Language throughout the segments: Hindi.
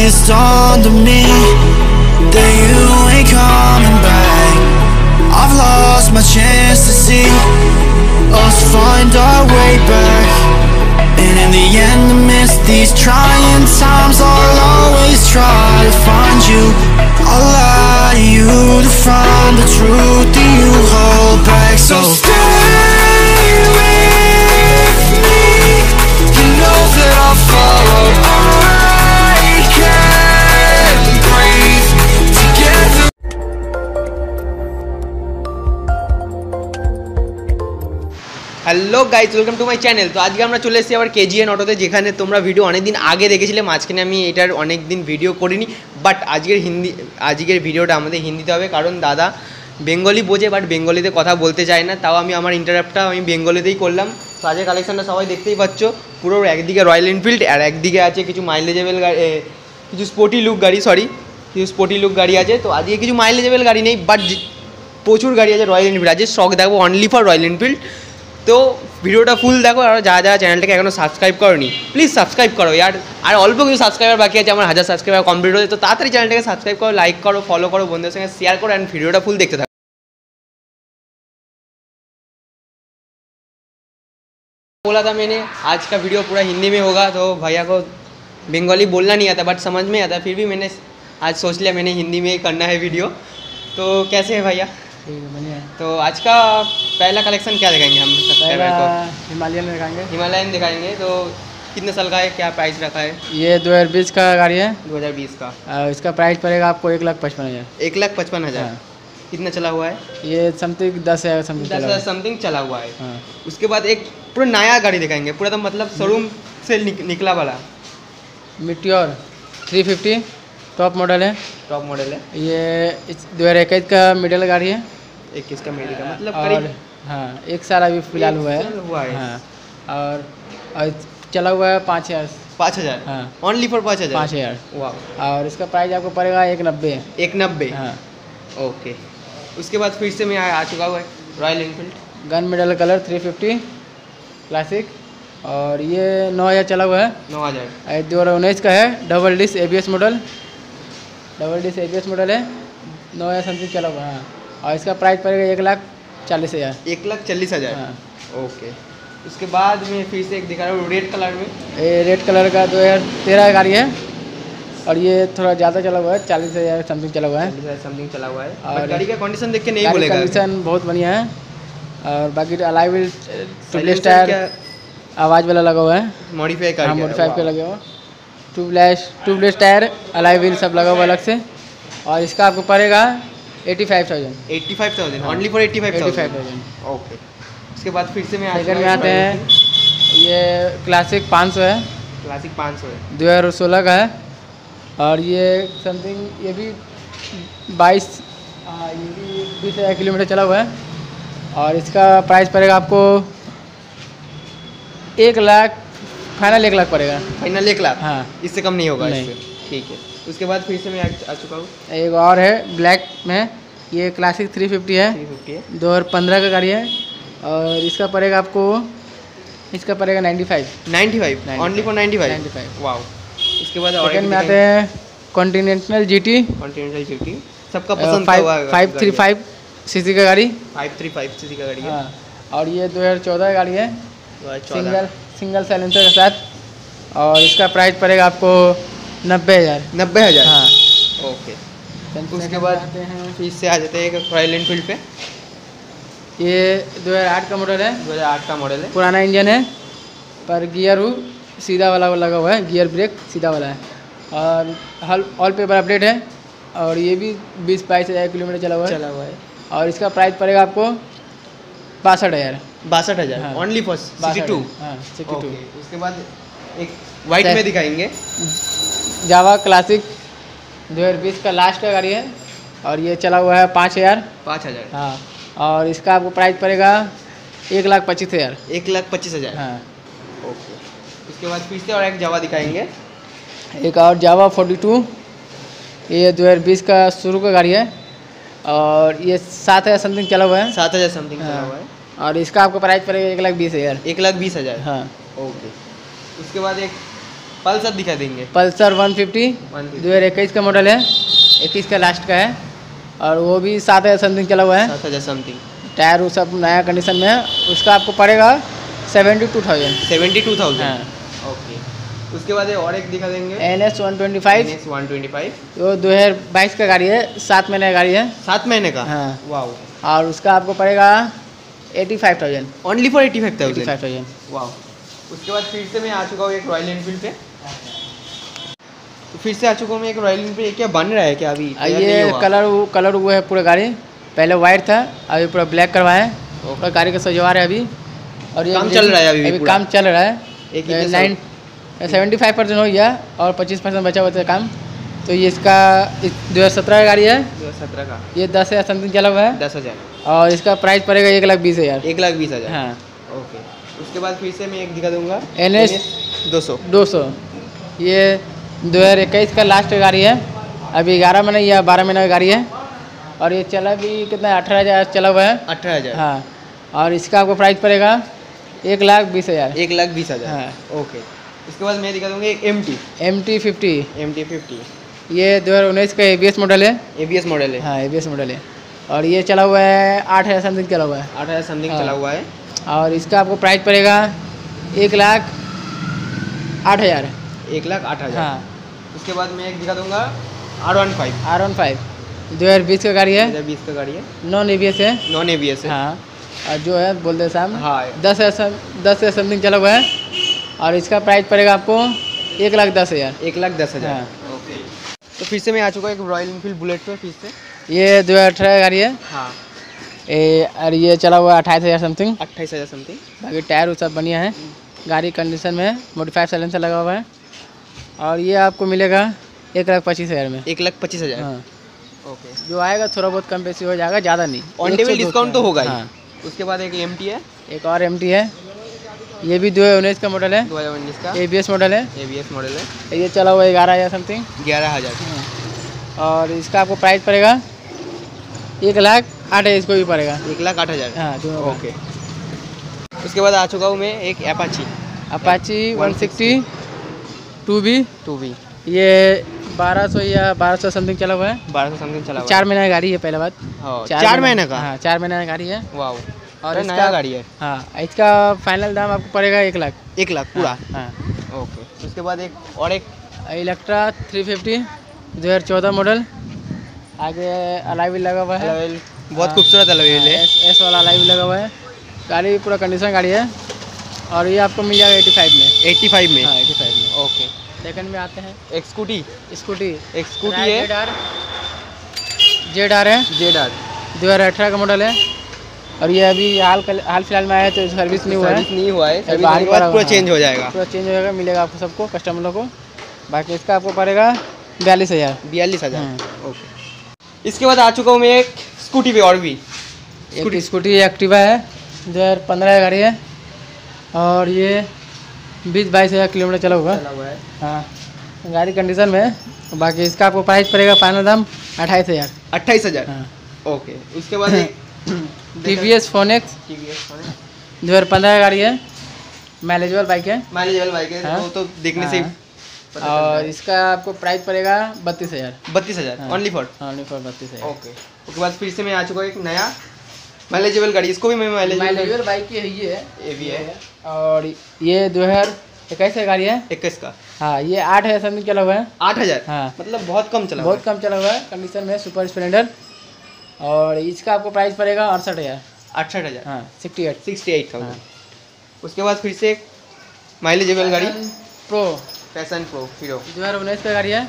promised onto me that you ain't coming back. I've lost my chance to see us find our way back. And in the end, amidst these trying times, I'll always try to find you. I'll lie to you to find the truth that you hold back. So stay with me. You know that I'll follow. I can't breathe together. Hello guys, welcome to my channel. তো আজকে আমরা চলে এসেছি আবার কেজিএন অটোতে, যেখানে তোমরা ভিডিও অনেক দিন আগে দেখেছিলে। মাঝখানে আমি এটার অনেক দিন ভিডিও করিনি, বাট আজকের ভিডিওটা আমাদের হিন্দিতে হবে, কারণ দাদা বেঙ্গলি বোঝে বাট বেঙ্গলিতে কথা বলতে চায় না। তাও আমি আমার ইন্টারাপ্টটা আমি বেঙ্গলিতেই করলাম। তো আজকের কালেকশানটা সবাই দেখতেই পাচ্ছ, পুরো একদিকে রয়্যাল এনফিল্ড আর একদিকে আছে কিছু মাইলেজেবল গাড়ি, কিছু স্পোর্টি লুক গাড়ি আছে। তো আজকে কিছু মাইলেজেবল গাড়ি নেই, বাট প্রচুর গাড়ি আছে রয়্যাল এনফিল্ড। আজকে স্টক দেখবো অনলি ফর রয়্যাল এনফিল্ড। তো ভিডিওটা ফুল দেখো, আর যারা চ্যানেলটাকে এখনও সাবস্ক্রাইব করোনি প্লিজ সাবস্ক্রাইব করো ইয়ার। আর অল্প কিছু সাবস্ক্রাইবার বাকি আছে, আমার 1000 সাবস্ক্রাইবার কমপ্লিট হয়েছে। তো তাড়াতাড়ি চ্যানেলটাকে সাবস্ক্রাইব করো, লাইক করো, ফলো করো, বন্ধুদের সঙ্গে শেয়ার করো, অ্যান্ড ভিডিওটা ফুল দেখতে থাকো। बोला था मैंने आज का वीडियो पूरा हिंदी में होगा, तो भैया को बंगाली बोलना नहीं आता बट समझ में आता, फिर भी मैंने आज सोच लिया मैंने हिंदी में ही करना है वीडियो। तो कैसे है भैया? तो आज का पहला कलेक्शन क्या दिखाएंगे हम सब्सक्राइबर को? हिमालयन दिखाएंगे। तो कितने साल का है, क्या प्राइस रखा है? ये 2020 का गाड़ी है। 2020 का। इसका प्राइस पड़ेगा आपको 1,55,000। 1,55,000। हाँ। कितना चला हुआ है? ये समथिंग 10,000 समथिंग चला हुआ है। हाँ। उसके बाद एक पूरा नया गाड़ी दिखाएंगे, पूरा तो मतलब शोरूम से निकला वाला मीटियोर 350 टॉप मॉडल है। ये 2021 का मिडिल गाड़ी है। 21 का मिडिल का मतलब और करीब हाँ 1 साल अभी फिलहाल हुआ है। हाँ। और चला हुआ है 5,000। हाँ। Only for 5,000। 5,000। वाह। और इसका प्राइस आपको पड़ेगा 1,90। 1,90। हाँ। ओके। उसके बाद फिर से मैं आ चुका हुआ है Royal Enfield gunmetal colour 350 classic, और ये 9,000 चला हुआ है। 9,000। 2019 का है। डबल डिस्क एबीएस मॉडल है। 9,000 समथिंग चला हुआ है। हाँ। और इसका प्राइस पड़ेगा 1,40,000। 1,40,000। हाँ। ओके। उसके बाद मैं फिर से एक दिखा रहा हूँ रेड कलर में। ये रेड कलर का 2013 गाड़ी है, और ये थोड़ा ज़्यादा चला हुआ है। 40,000 समथिंग चला हुआ है। 40,000 समथिंग चला हुआ है। और गाड़ी का कंडीशन देख के नहीं बोलेगा। कंडीशन बहुत बढ़िया है। और बाकी अलाई व्हील, ट्यूबलेस टायर, आवाज़ वाला लगा हुआ है। मॉडिफाई कर लगे हुआ। ट्यूबलेस टायर, अलाई व्हील सब लगा हुआ अलग से। और इसका आपको पड़ेगा 85,000। 85,000 ओनली फॉर 85,000। ओके। उसके बाद फिर से मैं सेकंड में आते हैं। ये क्लासिक 500 है। क्लासिक 500 है। 2016 का है। और ये समथिंग ये भी 20,000 किलोमीटर चला हुआ है। और इसका प्राइस पड़ेगा आपको 1,00,000, फाइनल 1,00,000 पड़ेगा। फाइनल 1,00,000। हाँ। इससे कम नहीं होगा। नहीं। इससे ठीक है। उसके बाद फिर से मैं आ चुका हूँ। एक और है ब्लैक में, ये क्लासिक 350 है। 350 है। 2015 का गाड़ी है। और इसका पड़ेगा आपको 95 ओनली फॉर 95। वाओ। उसके बाद सेकंड में आते हैं कॉन्टिनेंटल जीटी। सबका पसंद का 535 सीसी का गाड़ी। 535 सीसी का गाड़ी है। हाँ। और ये 2014 का गाड़ी है, सिंगल साइलेंसर के साथ। और इसका प्राइस पड़ेगा आपको 90,000। 90,000। हाँ। ओके। उसके बाद फिर से आ जाते हैं रॉयल एनफील्ड पे। ये 2008 का मॉडल है। 2008 का मॉडल है। पुराना इंजन है, पर गियर सीधा वाला लगा हुआ है, गियर ब्रेक सीधा वाला है। और ऑल पेपर अपडेट है। और ये भी 20-22,000 किलोमीटर चला हुआ है। और इसका प्राइस पड़ेगा आपको 62,000। 62,000 ओनली फॉर 62। हाँ 62। उसके बाद एक वाइट में दिखाएंगे जावा क्लासिक 2020 का लास्ट का गाड़ी है। और ये चला हुआ है 5,000। हाँ। और इसका आपको प्राइस पड़ेगा 1,25,000। 1,25,000। हाँ। ओके। उसके बाद फिर से और एक जावा दिखाएंगे। एक और जावा 42, ये 2020 का शुरू का गाड़ी है। और ये 7,000 समथिंग चला हुआ है। 7,000 समथिंग चला हुआ है। और इसका आपको प्राइस पड़ेगा 1,20,000। 1,20,000। हाँ। ओके। उसके बाद एक पल्सर दिखा देंगे। पल्सर 150 2021 का मॉडल है, 21 का लास्ट का है, और वो भी 7,000 समथिंग चला हुआ है। 7,000 समथिंग। टायर वो सब नया कंडीशन में है। उसका आपको पड़ेगा 72,000। 72,000। हाँ। ओके। उसके बाद ये और एक दिखा देंगे, NS 125। NS 125 वो 2022 का गाड़ी है, 7 महीने का गाड़ी है। 7 महीने का। हाँ। वाओ। और उसका आपको पड़ेगा 85,000। Only for 85,000। 85,000। वाओ। उसके बाद फिर से मैं आ चुका हूँ एक रॉयल एनफील्ड पे। तो फिर से आ चुका हूँ मैं एक रॉयल एनफील्ड। ये क्या बन रहा है क्या अभी? ये कलर वो है पूरा गाड़ी, पहले वाइट था, अभी पूरा ब्लैक करवाया है। पूरा गाड़ी का सजवा रहे हैं अभी, और ये काम चल रहा है अभी पूरा? काम चल रहा है। एक 75% हो गया और 25% बचा हुआ था काम। तो ये इसका 2017 का गाड़ी है। 2017 का। ये 10,000 समथिंग चला हुआ है। 10,000। और इसका प्राइस पड़ेगा 1,20,000। 1,20,000। हाँ। ओके। उसके बाद फिर से मैं एक दिखा दूंगा, NS 200। ये 2021 का लास्ट गाड़ी है, अभी 11 महीने या 12 महीने की गाड़ी है, और ये चला भी कितना 18,000 चला हुआ है। 18,000। हाँ। और इसका आपको प्राइस पड़ेगा 1,20,000। 1,20,000। हाँ। ओके। उसके बाद मैं दिखा दूंगा एक MT50। MT50। ये 2019 का ABS मॉडल है। ABS मॉडल है। हाँ, ABS मॉडल है, और ये चला हुआ है 8,000 समथिंग चला हुआ है। 8,000 समथिंग हाँ। चला हुआ है। और इसका आपको प्राइस पड़ेगा 1,08,000। 1,08,000। हाँ। उसके बाद मैं एक दिखा दूंगा R15। R15 2020 का गाड़ी है, 2020 का गाड़ी है, नॉन ABS है। नॉन ABS है। हाँ। और जो है बोलते साहब, हाँ। 10,000 समथिंग चला हुआ है, और इसका प्राइस पड़ेगा आपको 1,10,000। 1,10,000। हाँ। ओके। तो फिर से मैं आ चुका हूँ एक रॉयल एनफील्ड बुलेट पे फिर से। ये 2018 का गाड़ी है। हाँ। और ये चला हुआ 28,000 समथिंग। 28,000 समथिंग। बाकी टायर वो सब बढ़िया है, गाड़ी कंडीशन में है, मॉडिफाइड साइलेंसर लगा हुआ है, और ये आपको मिलेगा 1,25,000 में। 1,25,000। हाँ। ओके। जो आएगा थोड़ा बहुत कम बेसी हो जाएगा, ज़्यादा नहीं। ऑन टेबल डिस्काउंट तो होगा ही। हाँ। उसके बाद एक MT है, एक और MT है, ये भी 2019 का मॉडल है, 2019 का ABS मॉडल है। ABS मॉडल है। ये चला हुआ 11,000 समथिंग। 11,000। और इसका आपको प्राइस पड़ेगा 1,08,000, इसको भी पड़ेगा 1,08,000। हाँ, दोनों का। ओके। उसके बाद आ चुका हूँ मैं एक Apache 160 2B। ये 1,200 या 1,200 समथिंग चला हुआ है। 1,200 समथिंग चला हुआ है। 4 महीने की गाड़ी है, पहले बात। 4 महीने का। हाँ, 4 महीने की गाड़ी है। वाओ। और तो इसका नया गाड़ी है। हाँ, इसका फाइनल दाम आपको पड़ेगा 1,00,000। 1,00,000 पूरा। हाँ। ओके। उसके बाद एक और एक इलेक्ट्रा 350 2014 मॉडल, आगे अलाइ व्हील लगा हुआ है। बहुत खूबसूरत अलाइ व्हील है। S वाला अलाइ व्हील लगा हुआ है। गाड़ी पूरा कंडीशन गाड़ी है, और ये आपको मिल जाएगा 85 में। 85 में। हाँ, 85 में। ओके। सेकंड में आते हैं एक स्कूटी स्कूटी एक स्कूटी है, जेड आर है, ZR 2018 का मॉडल है, और ये अभी हाल फिलहाल में आया है, तो सर्विस नहीं हुआ है। सर्विस नहीं हुआ है। सर्विस बाहर होने के बाद पड़ा पूरा हुआ चेंज है। हो जाएगा। पूरा चेंज हो जाएगा, मिलेगा आपको सबको, कस्टमरों को। बाकी इसका आपको पड़ेगा 42,000। 42,000। ओके। इसके बाद आ चुका हूँ मैं एक स्कूटी पे और भी। एक स्कूटी एक्टिवा है, 2015 की गाड़ी है, और ये 20-22,000 किलोमीटर चला हुआ है। हाँ, गाड़ी कंडीशन में है। बाकी इसका आपको प्राइस पड़ेगा फाइनल दाम 28,000। 28,000। हाँ। ओके। उसके बाद एक TVS Phoenix 2015 की गाड़ी है, माइलेजेबल बाइक है। मैनेजेबल बाइक है। हाँ। वो तो देखने से ही हाँ। पता चलता और है। इसका आपको प्राइस पड़ेगा 32,000। 32,000 हाँ। Only for. Only for 32,000। Okay. उसके बाद फिर से मैं आ चुका हूँ एक नया मैनेजेबल गाड़ी। इसको भी मैं माइलेजेबल बाइक की है ये भी है। और ये 2021 की गाड़ी है। 21 का। हाँ, ये 8,000 समथिंग चला हुआ है। 8,000। हाँ। मतलब बहुत कम चला हुआ बहुत कम चला हुआ है, कंडीशन में सुपर स्प्लेंडर। और इसका आपको प्राइस पड़ेगा 68,000। है। 68,000। हाँ, 68। 68,000। हाँ। उसके बाद फिर से एक माइलेजेबल गाड़ी प्रो पैशन प्रो हीरो 2019 का गाड़ी है,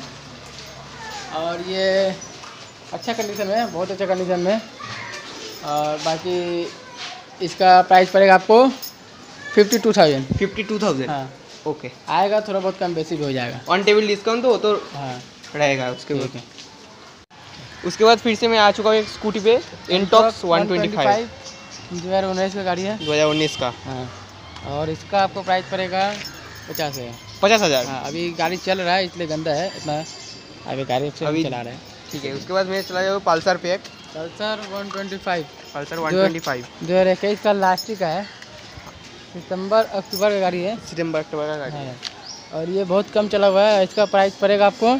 और ये अच्छा कंडीशन में है, बहुत अच्छा कंडीशन में। और बाकी इसका प्राइस पड़ेगा आपको 52,000। 52,000। हाँ, ओके। आएगा थोड़ा बहुत कम बेसी भी हो जाएगा। ऑन टेबल डिस्काउंट तो हाँ, रहेगा उसके बाद। ठीक है। उसके बाद फिर से मैं आ चुका हूँ एक स्कूटी पे इंटॉक्स 125 2019 का गाड़ी है। 2019 का। हाँ, और इसका आपको प्राइस पड़ेगा 50,000। 50,000। हाँ, अभी गाड़ी चल रहा है इसलिए गंदा है इतना, अभी गाड़ी अच्छे अभी से चला रहे हैं। ठीक है। उसके बाद मैं चला जाऊँ पल्सर पे एक पल्सर 125 पल्सर 125 2021 का लास्ट का है, सितंबर अक्टूबर का गाड़ी है। सितंबर अक्टूबर का गाड़ी है। हाँ, और ये बहुत कम चला हुआ है। इसका प्राइस पड़ेगा आपको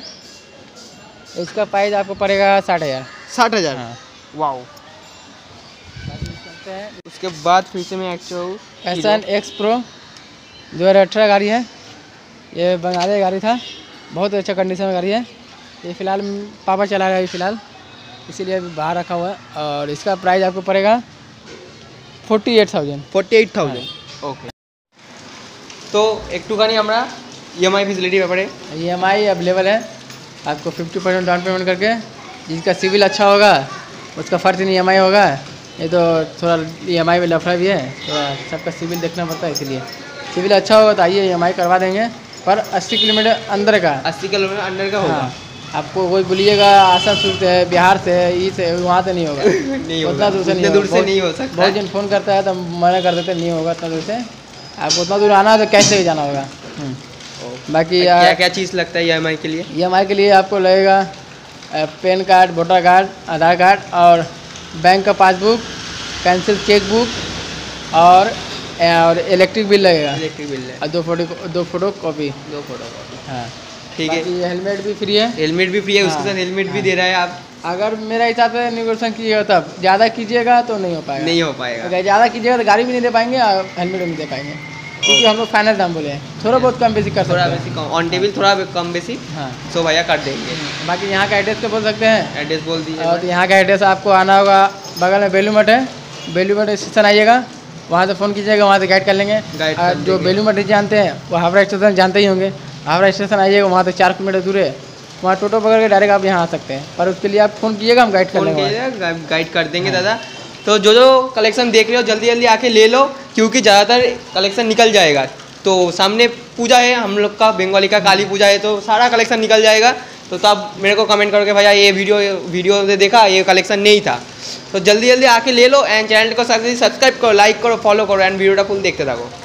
60,000। 60,000। हाँ। वाओ। उसके बाद फिर से मैं पैशन एक्स प्रो 2018 गाड़ी है। ये बंगाली गाड़ी था, बहुत अच्छा कंडीशन में गाड़ी है। ये फ़िलहाल पापा चला रहा है फ़िलहाल, इसीलिए अभी बाहर रखा हुआ है। और इसका प्राइस आपको पड़ेगा 48,000। ओके। तो একটুখানি আমরা EMI फैसिलिटी ব্যাপারে EMI अवेलेबल है आपको 50% डाउन पेमेंट करके। जिसका सिविल अच्छा होगा उसका फ़र्ज नहीं EMI होगा। ये तो थोड़ा EMI में लफड़ा भी है, थोड़ा सबका सिविल देखना पड़ता है, इसलिए सिविल अच्छा होगा तो आइए EMI करवा देंगे। पर 80 किलोमीटर अंदर का 80 किलोमीटर अंदर का होगा। हाँ, आपको कोई बोलिएगा आसानसोल से, बिहार से, ये से, वहाँ से नहीं होगा। नहीं होगा, उतना दूर से नहीं हो सकता। बहुत जन फ़ोन करता है तो मना कर देते नहीं होगा उतना दूर से। आपको उतना दूर आना है तो कैश से ही जाना होगा। बाकी क्या क्या चीज़ लगता है EMI के लिए? EMI के लिए आपको लगेगा PAN card, voter card, Aadhaar card और बैंक का पासबुक, कैंसिल चेक बुक और इलेक्ट्रिक बिल लगेगा। इलेक्ट्रिक बिल है और दो फोटो कॉपी। हाँ ठीक है। ये हेलमेट भी फ्री है। हेलमेट भी फ्री है। उसके साथ हेलमेट भी दे रहा है आप। अगर मेरा हिसाब से निगोशिएशन कीजिएगा तब, ज़्यादा कीजिएगा तो नहीं हो पाएगा। नहीं हो पाएगा। अगर ज़्यादा कीजिएगा तो गाड़ी भी नहीं दे पाएंगे और हेलमेट भी नहीं दे पाएंगे, क्योंकि हम लोग फाइनल दाम बोले हैं। थोड़ा बहुत कम बेसी कर सकते थोड़ा हैं। बेसी कम ऑन टेबल, थोड़ा कम बेसी। हाँ, सो भैया कर देंगे। बाकी यहाँ का एड्रेस तो बोल सकते हैं। एड्रेस बोल दीजिए। और यहाँ का एड्रेस आपको आना होगा, बगल में बेलू मठ है, बेलू मठ स्टेशन आइएगा, वहाँ से फ़ोन कीजिएगा, वहाँ से गाइड कर लेंगे। और जो बेलू मठ जानते हैं वो हावड़ा स्टेशन जानते ही होंगे। हावड़ा स्टेशन आइएगा, वहाँ से 4 किलोमीटर दूर है, वहाँ टोटो पकड़ के डायरेक्ट आप यहाँ आ सकते हैं। पर उसके लिए आप फ़ोन कीजिएगा, हम गाइड कर लेंगे। गाइड कर देंगे दादा। तो जो कलेक्शन देख रहे हो जल्दी जल्दी आके ले लो, क्योंकि ज़्यादातर कलेक्शन निकल जाएगा। तो सामने पूजा है हम लोग का, बंगाली का काली पूजा है, तो सारा कलेक्शन निकल जाएगा। तो तब मेरे को कमेंट करो कि भैया ये वीडियो से देखा, ये कलेक्शन नहीं था। तो जल्दी जल्दी आके ले लो एंड चैनल को सब्सक्राइब करो, लाइक करो, फॉलो करो एंड वीडियोটা फुल देखते থাকো।